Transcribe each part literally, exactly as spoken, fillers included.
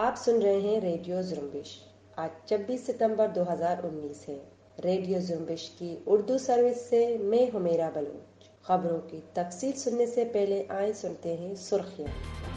آپ سن رہے ہیں ریڈیو زرمبش۔ آج چھبیس ستمبر دو ہزار انیس ہے۔ ریڈیو زرمبش کی اردو سروس سے میں حمیرہ بلوچ۔ خبروں کی تفصیل سننے سے پہلے آئیں سنتے ہیں سرخیاں۔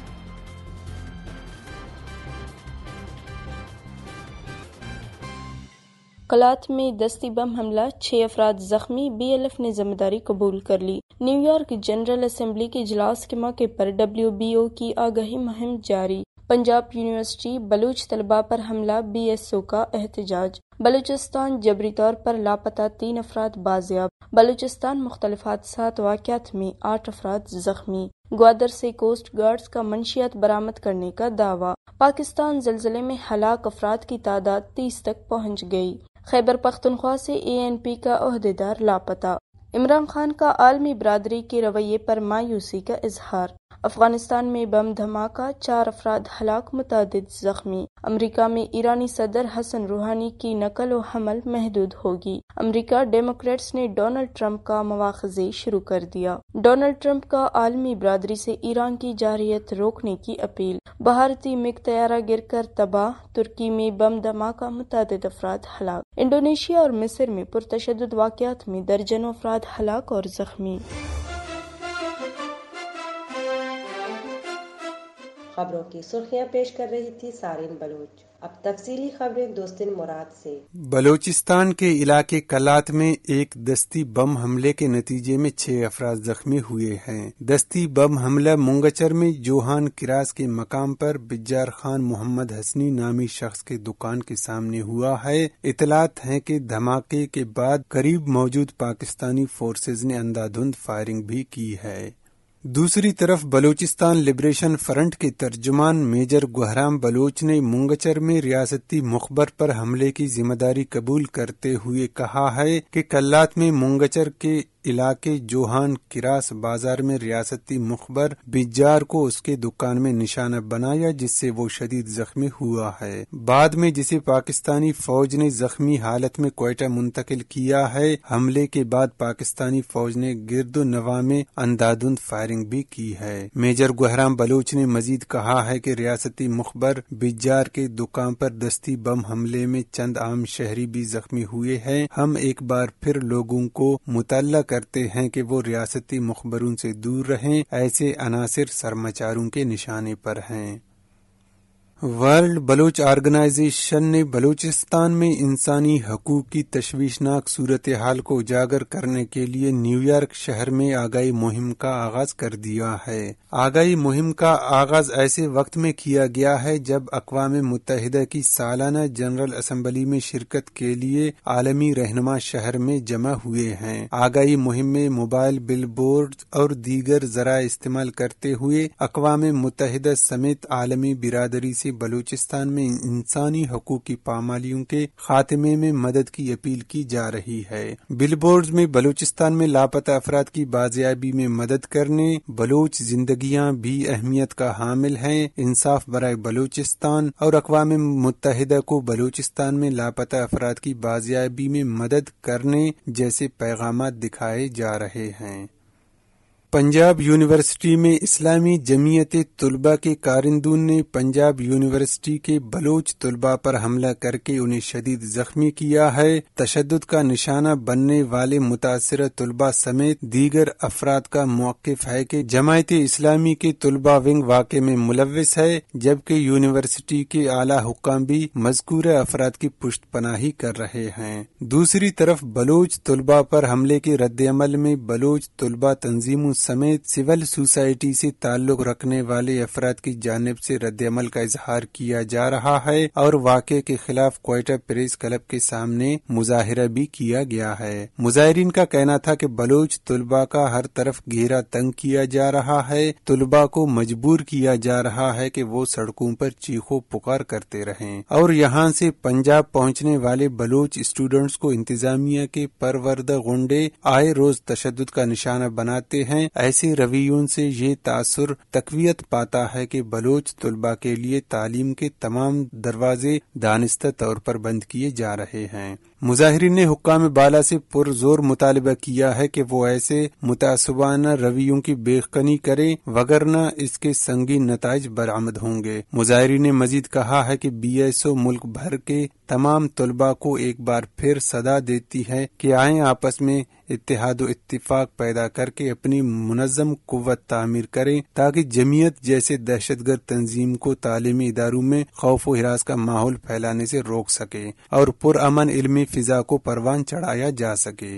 کلات میں دستی بم حملہ، چھ افراد زخمی، بی ایل ایف نے ذمہ داری قبول کر لی۔ نیو یارک جنرل اسمبلی کے اجلاس کے موقع پر ڈبلیو بی او کی آگاہی مہم جاری۔ پنجاب یونیورسٹی بلوچ طلباء پر حملہ، بی ایس او کا احتجاج۔ بلوچستان جبری طور پر لاپتہ تین افراد بازیاب۔ بلوچستان مختلف حادثات واقعات میں آٹھ افراد زخمی۔ گوادر سے کوسٹ گارڈز کا منشیات برآمد کرنے کا دعویٰ۔ پاکستان زلزلے میں ہلاک افراد کی تعداد تیس تک پہنچ گئی۔ خیبر پختونخوا سے اے این پی کا عہدیدار لاپتہ۔ عمران خان کا عالمی برادری کے رویے پر مایوسی کا اظہار۔ افغانستان میں بم دھماکہ، چار افراد ہلاک، متعدد زخمی۔ امریکہ میں ایرانی صدر حسن روحانی کی نقل و حمل محدود ہوگی۔ امریکہ ڈیموکریٹس نے ڈونلڈ ٹرمپ کا مواخذے شروع کر دیا۔ ڈونلڈ ٹرمپ کا عالمی برادری سے ایران کی جارحیت روکنے کی اپیل۔ بھارتی مگ طیارہ گر کر تباہ، ترکی میں بم دھماکہ، متعدد افراد ہلاک۔ انڈونیشیا اور مصر میں پرتشدد واقعات میں درجنوں افراد ہلاک اور زخمی۔ خبروں کی سرخیاں پیش کر رہی تھی سارین بلوچ۔ اب تفصیلی خبریں دوستن مراد سے۔ بلوچستان کے علاقے کلات میں ایک دستی بم حملے کے نتیجے میں چھ افراد زخمی ہوئے ہیں۔ دستی بم حملہ منگچر میں جوہان کراس کے مقام پر بجار خان محمد حسنی نامی شخص کے دکان کے سامنے ہوا ہے۔ اطلاعات ہیں کہ دھماکے کے بعد قریب موجود پاکستانی فورسز نے اندھادھند فائرنگ بھی کی ہے۔ دوسری طرف بلوچستان لبریشن فرنٹ کے ترجمان میجر گہرام بلوچ نے منگچر میں ریاستی مخبر پر حملے کی ذمہ داری قبول کرتے ہوئے کہا ہے کہ کلات میں منگچر کے علاقے جوہان کراس بازار میں ریاستی مخبر بجار کو اس کے دکان میں نشانہ بنایا، جس سے وہ شدید زخمی ہوا ہے۔ بعد میں جسے پاکستانی فوج نے زخمی حالت میں کوئٹہ منتقل کیا ہے۔ حملے کے بعد پاکستانی فوج نے گرد و نواح میں اندھادھند فائرنگ بھی کی ہے۔ میجر گہرام بلوچ نے مزید کہا ہے کہ ریاستی مخبر بجار کے دکان پر دستی بم حملے میں چند عام شہری بھی زخمی ہوئے ہیں۔ ہم ایک بار پھر لوگوں کو مطلع کرتے ہیں کہ وہ ریاستی مخبروں سے دور رہیں، ایسے عناصر سرماچاروں کے نشانے پر ہیں۔ ورلڈ بلوچ آرگنائزیشن نے بلوچستان میں انسانی حقوق کی تشویشناک صورتحال کو اجاگر کرنے کے لیے نیو یارک شہر میں آگاہی مہم کا آغاز کر دیا ہے۔ آگاہی مہم کا آغاز ایسے وقت میں کیا گیا ہے جب اقوام متحدہ کی سالانہ جنرل اسمبلی میں شرکت کے لیے عالمی رہنما شہر میں جمع ہوئے ہیں۔ آگاہی مہم میں موبائل بل بورڈز اور دیگر ذرائع استعمال کرتے ہوئے اقوام متحدہ سمیت عالمی برادری سے بلوچستان میں انسانی حقوق کی پامالیوں کے خاتمے میں مدد کی اپیل کی جا رہی ہے۔ بل بورڈز میں بلوچستان میں لاپتہ افراد کی بازیابی میں مدد کرنے، بلوچ زندگیاں بھی اہمیت کا حامل ہیں، انصاف برائے بلوچستان اور اقوام متحدہ کو بلوچستان میں لاپتہ افراد کی بازیابی میں مدد کرنے جیسے پیغامات دکھائے جا رہے ہیں۔ پنجاب یونیورسٹی میں اسلامی جمعیت طلباء کے کارندون نے پنجاب یونیورسٹی کے بلوچ طلباء پر حملہ کر کے انہیں شدید زخمی کیا ہے۔ تشدد کا نشانہ بننے والے متاثرہ طلباء سمیت دیگر افراد کا موقف ہے کہ جماعت اسلامی کے طلباء ونگ واقعے میں ملوث ہے، جبکہ یونیورسٹی کے اعلیٰ حکام بھی مذکورہ افراد کی پشت پناہی کر رہے ہیں۔ دوسری طرف بلوچ طلباء پر حملے کے رد عمل میں بلوچ طلباء تنظیموں سمیت سول سوسائٹی سے تعلق رکھنے والے افراد کی جانب سے رد عمل کا اظہار کیا جا رہا ہے اور واقعے کے خلاف کوئٹہ پریس کلب کے سامنے مظاہرہ بھی کیا گیا ہے۔ مظاہرین کا کہنا تھا کہ بلوچ طلباء کا ہر طرف گھیرا تنگ کیا جا رہا ہے، طلباء کو مجبور کیا جا رہا ہے کہ وہ سڑکوں پر چیخو پکار کرتے رہیں اور یہاں سے پنجاب پہنچنے والے بلوچ اسٹوڈنٹس کو انتظامیہ کے پروردہ غنڈے آئے روز تشدد کا نشانہ بناتے ہیں ایسے رویوں سے یہ تاثر تقویت پاتا ہے کہ بلوچ طلباء کے لیے تعلیم کے تمام دروازے دانستہ طور پر بند کیے جا رہے ہیں۔ مظاہرین نے حکام بالا سے پرزور مطالبہ کیا ہے کہ وہ ایسے متعصبانہ رویوں کی بیخبری کریں، وگرنہ اس کے سنگین نتائج برآمد ہوں گے۔ مظاہرین نے مزید کہا ہے کہ بی ایس او ملک بھر کے تمام طلباء کو ایک بار پھر صدا دیتی ہے کہ آئیں آپس میں اتحاد و اتفاق پیدا کر کے اپنی منظم قوت تعمیر کریں تاکہ جمعیت جیسے دہشت گرد تنظیم کو تعلیمی اداروں میں خوف و ہراس کا ماحول پھیلانے سے روک سکے اور پرامن علمی فضا کو پروان چڑھایا جا سکے۔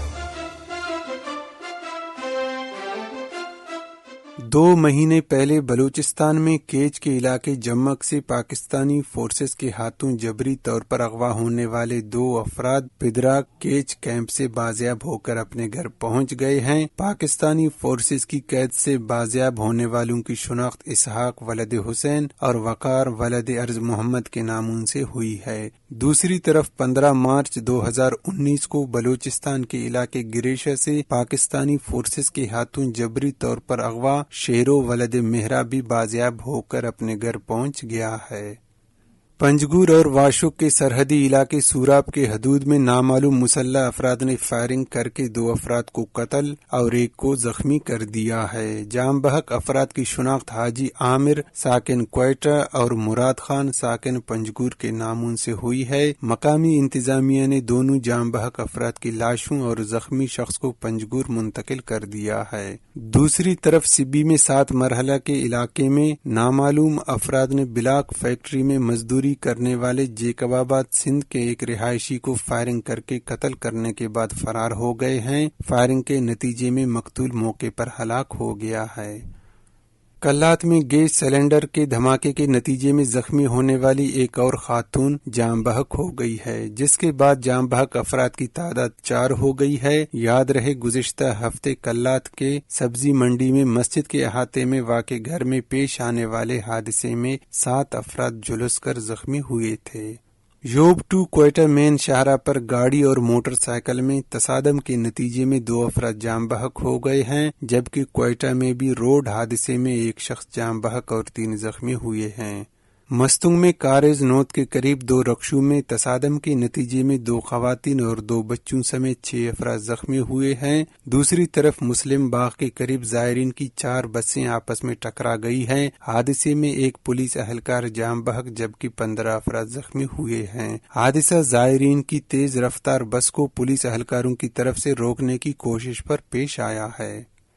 دو مہینے پہلے بلوچستان میں کیچ کے علاقے جمک سے پاکستانی فورسز کے ہاتھوں جبری طور پر اغوا ہونے والے دو افراد پدراک کیچ کیمپ سے بازیاب ہو کر اپنے گھر پہنچ گئے ہیں۔ پاکستانی فورسز کی قید سے بازیاب ہونے والوں کی شناخت اسحاق ولد حسین اور وقار ولد ارض محمد کے ناموں سے ہوئی ہے۔ دوسری طرف پندرہ مارچ دو ہزار انیس کو بلوچستان کے علاقے گریشہ سے پاکستانی فورسز کے ہاتھوں جبری طور پر اغوا شیرو ولد مہرا بھی بازیاب ہو کر اپنے گھر پہنچ گیا ہے۔ پنجگور اور واشوک کے سرحدی علاقے سوراب کے حدود میں نامعلوم مسلح افراد نے فائرنگ کر کے دو افراد کو قتل اور ایک کو زخمی کر دیا ہے۔ جام بحق افراد کی شناخت حاجی عامر ساکن کوئٹہ اور مراد خان ساکن پنجگور کے ناموں سے ہوئی ہے۔ مقامی انتظامیہ نے دونوں جام بحق افراد کی لاشوں اور زخمی شخص کو پنجگور منتقل کر دیا ہے۔ دوسری طرف سبی میں سات مرحلہ کے علاقے میں نامعلوم افراد نے بلاک فیکٹری میں مزدوری کرنے والے جیکب آباد سندھ کے ایک رہائشی کو فائرنگ کر کے قتل کرنے کے بعد فرار ہو گئے ہیں۔ فائرنگ کے نتیجے میں مقتول موقع پر ہلاک ہو گیا ہے۔ کلات میں گیس سلنڈر کے دھماکے کے نتیجے میں زخمی ہونے والی ایک اور خاتون جام بحق ہو گئی ہے، جس کے بعد جام بحق افراد کی تعداد چار ہو گئی ہے۔ یاد رہے گزشتہ ہفتے کلات کے سبزی منڈی میں مسجد کے احاطے میں واقع گھر میں پیش آنے والے حادثے میں سات افراد جھلس کر زخمی ہوئے تھے۔ یوب ٹو کوئٹہ مین شاہراہ پر گاڑی اور موٹر سائیکل میں تصادم کے نتیجے میں دو افراد جام بحق ہو گئے ہیں، جبکہ کوئٹہ میں بھی روڈ حادثے میں ایک شخص جام بحق اور تین زخمی ہوئے ہیں۔ مستنگ میں کارز نوت کے قریب دو رکشوں میں تصادم کے نتیجے میں دو خواتین اور دو بچوں سمیت چھ افراد زخمی ہوئے ہیں۔ دوسری طرف مسلم باغ کے قریب زائرین کی چار بسیں آپس میں ٹکرا گئی ہیں۔ حادثے میں ایک پولیس اہلکار جام بحق جبکہ پندرہ افراد زخمی ہوئے ہیں۔ حادثہ زائرین کی تیز رفتار بس کو پولیس اہلکاروں کی طرف سے روکنے کی کوشش پر پیش آیا ہے۔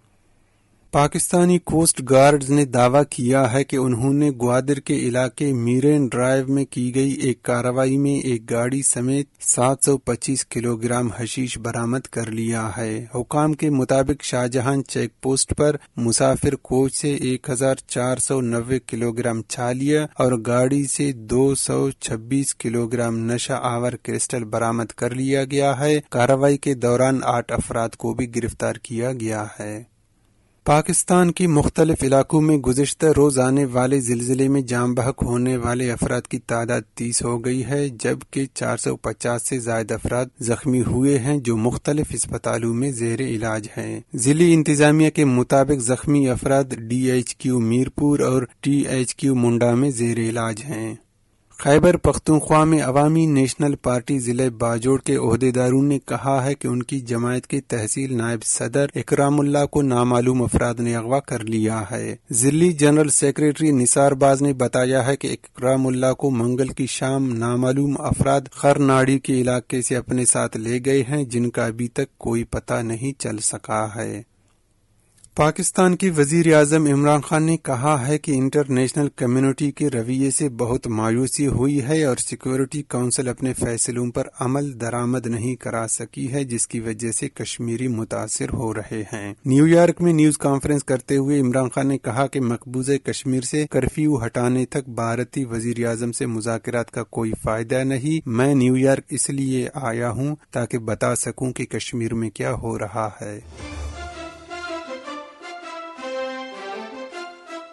پاکستانی کوسٹ گارڈز نے دعویٰ کیا ہے کہ انہوں نے گوادر کے علاقے میرین ڈرائیو میں کی گئی ایک کارروائی میں ایک گاڑی سمیت سات سو پچیس کلو گرام حشیش برآمد کر لیا ہے۔ حکام کے مطابق شاہجہان چیک پوسٹ پر مسافر کوچ سے ایک ہزار چار سو نوے کلو گرام چھالیہ اور گاڑی سے دو سو چھبیس کلو گرام نشہ آور کرسٹل برآمد کر لیا گیا ہے۔ کارروائی کے دوران آٹھ افراد کو بھی گرفتار کیا گیا ہے۔ پاکستان کے مختلف علاقوں میں گزشتہ روز آنے والے زلزلے میں جام بحق ہونے والے افراد کی تعداد تیس ہو گئی ہے، جبکہ چار سو پچاس سے زائد افراد زخمی ہوئے ہیں جو مختلف اسپتالوں میں زیر علاج ہیں۔ ضلعی انتظامیہ کے مطابق زخمی افراد ڈی ایچ کیو میرپور اور ٹی ایچ کیو منڈا میں زیر علاج ہیں۔ خیبر پختونخوا میں عوامی نیشنل پارٹی ضلع باجوڑ کے عہدیداروں نے کہا ہے کہ ان کی جماعت کے تحصیل نائب صدر اکرام اللہ کو نامعلوم افراد نے اغوا کر لیا ہے۔ ضلعی جنرل سیکریٹری نثار باز نے بتایا ہے کہ اکرام اللہ کو منگل کی شام نامعلوم افراد خرناڑی کے علاقے سے اپنے ساتھ لے گئے ہیں، جن کا ابھی تک کوئی پتہ نہیں چل سکا ہے۔ پاکستان کے وزیر اعظم عمران خان نے کہا ہے کہ انٹرنیشنل کمیونٹی کے رویے سے بہت مایوسی ہوئی ہے اور سیکورٹی کونسل اپنے فیصلوں پر عمل درآمد نہیں کرا سکی ہے، جس کی وجہ سے کشمیری متاثر ہو رہے ہیں۔ نیو یارک میں نیوز کانفرنس کرتے ہوئے عمران خان نے کہا کہ مقبوضہ کشمیر سے کرفیو ہٹانے تک بھارتی وزیر اعظم سے مذاکرات کا کوئی فائدہ نہیں۔ میں نیو یارک اس لیے آیا ہوں تاکہ بتا سکوں کہ کشمیر میں کیا ہو رہا ہے۔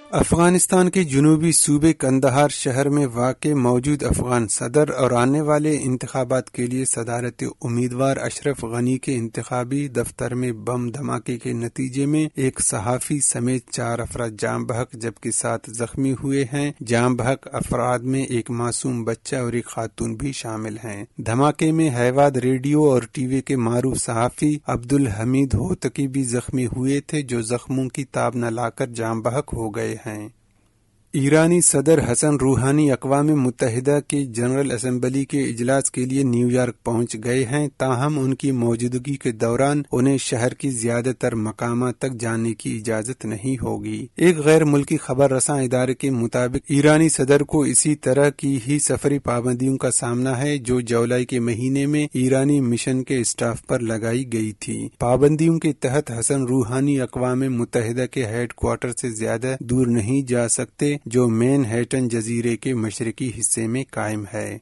افغانستان کے جنوبی صوبے کندہار شہر میں واقع موجود افغان صدر اور آنے والے انتخابات کے لیے صدارت امیدوار اشرف غنی کے انتخابی دفتر میں بم دھماکے کے نتیجے میں ایک صحافی سمیت چار افراد جاں بحق جبکہ سات زخمی ہوئے ہیں۔ جاں بحق افراد میں ایک معصوم بچہ اور ایک خاتون بھی شامل ہیں۔ دھماکے میں ہیواد ریڈیو اور ٹی وی کے معروف صحافی عبدالحمید ہوتکی بھی زخمی ہوئے تھے جو زخموں کی تاب نہ لا کر جاں بحق ہو گئے ہیں۔ ایرانی صدر حسن روحانی اقوام متحدہ کے جنرل اسمبلی کے اجلاس کے لیے نیو یارک پہنچ گئے ہیں، تاہم ان کی موجودگی کے دوران انہیں شہر کی زیادہ تر مقامات تک جانے کی اجازت نہیں ہوگی۔ ایک غیر ملکی خبر رساں ادارے کے مطابق ایرانی صدر کو اسی طرح کی ہی سفری پابندیوں کا سامنا ہے جو جولائی کے مہینے میں ایرانی مشن کے اسٹاف پر لگائی گئی تھی۔ پابندیوں کے تحت حسن روحانی اقوام متحدہ کے ہیڈ کوارٹر سے زیادہ دور نہیں جا سکتے جو مین ہیٹن جزیرے کے مشرقی حصے میں قائم ہے۔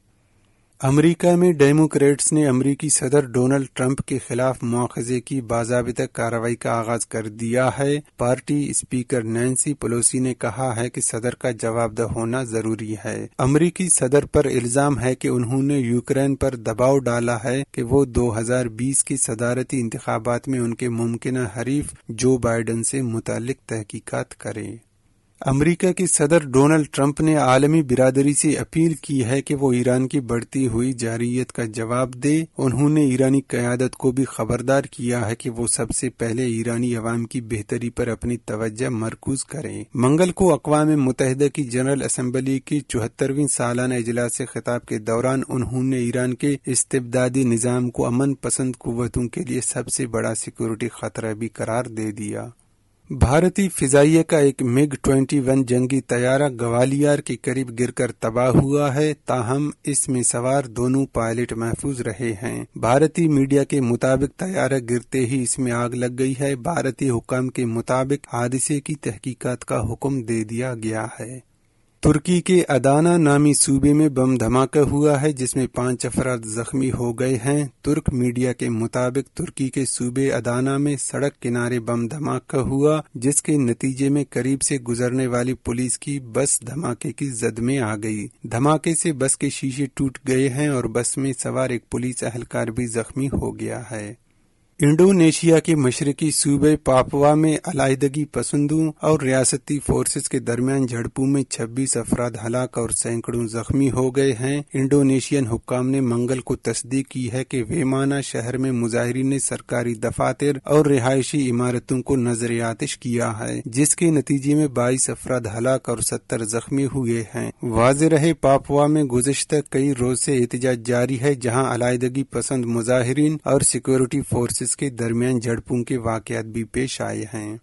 امریکہ میں ڈیموکریٹس نے امریکی صدر ڈونلڈ ٹرمپ کے خلاف مواخذے کی باضابطہ کارروائی کا آغاز کر دیا ہے۔ پارٹی اسپیکر نینسی پیلوسی نے کہا ہے کہ صدر کا جواب دہ ہونا ضروری ہے۔ امریکی صدر پر الزام ہے کہ انہوں نے یوکرین پر دباؤ ڈالا ہے کہ وہ دو ہزار بیس کے صدارتی انتخابات میں ان کے ممکنہ حریف جو بائیڈن سے متعلق تحقیقات کرے۔ امریکہ کے صدر ڈونلڈ ٹرمپ نے عالمی برادری سے اپیل کی ہے کہ وہ ایران کی بڑھتی ہوئی جارحیت کا جواب دے۔ انہوں نے ایرانی قیادت کو بھی خبردار کیا ہے کہ وہ سب سے پہلے ایرانی عوام کی بہتری پر اپنی توجہ مرکوز کریں۔ منگل کو اقوام متحدہ کی جنرل اسمبلی کی چوہترویں سالانہ اجلاس سے خطاب کے دوران انہوں نے ایران کے استبدادی نظام کو امن پسند قوتوں کے لیے سب سے بڑا سیکورٹی خطرہ بھی قرار دے دیا۔ بھارتی فضائیہ کا ایک مگ ٹوئنٹی ون جنگی طیارہ گوالیار کے قریب گر کر تباہ ہوا ہے، تاہم اس میں سوار دونوں پائلٹ محفوظ رہے ہیں۔ بھارتی میڈیا کے مطابق طیارہ گرتے ہی اس میں آگ لگ گئی ہے۔ بھارتی حکام کے مطابق حادثے کی تحقیقات کا حکم دے دیا گیا ہے۔ ترکی کے ادانا نامی صوبے میں بم دھماکہ ہوا ہے جس میں پانچ افراد زخمی ہو گئے ہیں۔ ترک میڈیا کے مطابق ترکی کے صوبے ادانا میں سڑک کنارے بم دھماکہ ہوا جس کے نتیجے میں قریب سے گزرنے والی پولیس کی بس دھماکے کی زد میں آ گئی۔ دھماکے سے بس کے شیشے ٹوٹ گئے ہیں اور بس میں سوار ایک پولیس اہلکار بھی زخمی ہو گیا ہے۔ انڈونیشیا کے مشرقی صوبے پاپوا میں علیحدگی پسندوں اور ریاستی فورسز کے درمیان جھڑپوں میں چھبیس افراد ہلاک اور سینکڑوں زخمی ہو گئے ہیں۔ انڈونیشین حکام نے منگل کو تصدیق کی ہے کہ ویمانا شہر میں مظاہرین نے سرکاری دفاتر اور رہائشی عمارتوں کو نظر آتش کیا ہے جس کے نتیجے میں بائیس افراد ہلاک اور ستر زخمی ہوئے ہیں۔ واضح رہے پاپوا میں گزشتہ کئی روز سے احتجاج جاری ہے جہاں علیحدگی پسند مظاہرین اور سیکورٹی فورسز کے درمیان جھڑپوں کے واقعات بھی پیش آئے ہیں۔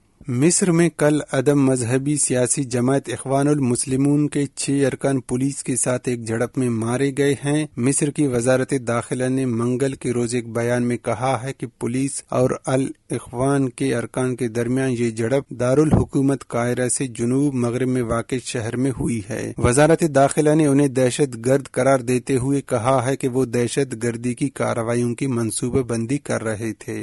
مصر میں کل عدم مذہبی سیاسی جماعت اخوان المسلمون کے چھ ارکان پولیس کے ساتھ ایک جھڑپ میں مارے گئے ہیں۔ مصر کی وزارت داخلہ نے منگل کے روز ایک بیان میں کہا ہے کہ پولیس اور الاخوان کے ارکان کے درمیان یہ جھڑپ دارالحکومت قاہرہ سے جنوب مغرب میں واقع شہر میں ہوئی ہے۔ وزارت داخلہ نے انہیں دہشت گرد قرار دیتے ہوئے کہا ہے کہ وہ دہشت گردی کی کارروائیوں کی منصوبہ بندی کر رہے تھے۔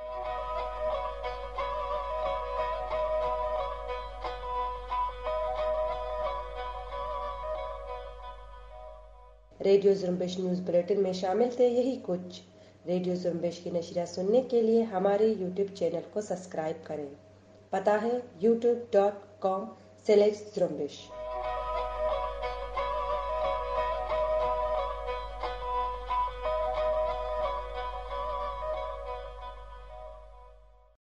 ریڈیو زرمبش نیوز بلیٹن میں شامل تھے یہی کچھ۔ ریڈیو زرمبش کی نشریات سننے کے لیے ہمارے یوٹیوب چینل کو سبسکرائب کریں۔ پتہ ہے YouTube dot com slash Zrumbesh.